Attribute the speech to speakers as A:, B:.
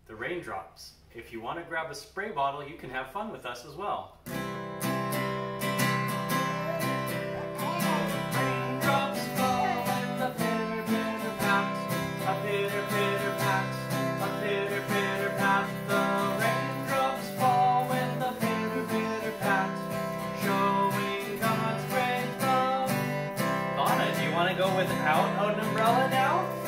A: the Raindrops. If you want to grab a spray bottle, you can have fun with us as well. Raindrops fall and the pitter pitter pat, a pitter pitter pat, a pitter pitter pat. The raindrops fall when the pitter pitter pat, showing God's great love. Donna, do you want to go without an umbrella now?